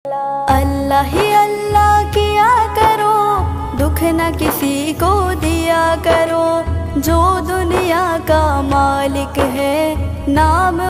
अल्लाह ही अल्लाह किया करो, दुख न किसी को दिया करो। जो दुनिया का मालिक है नाम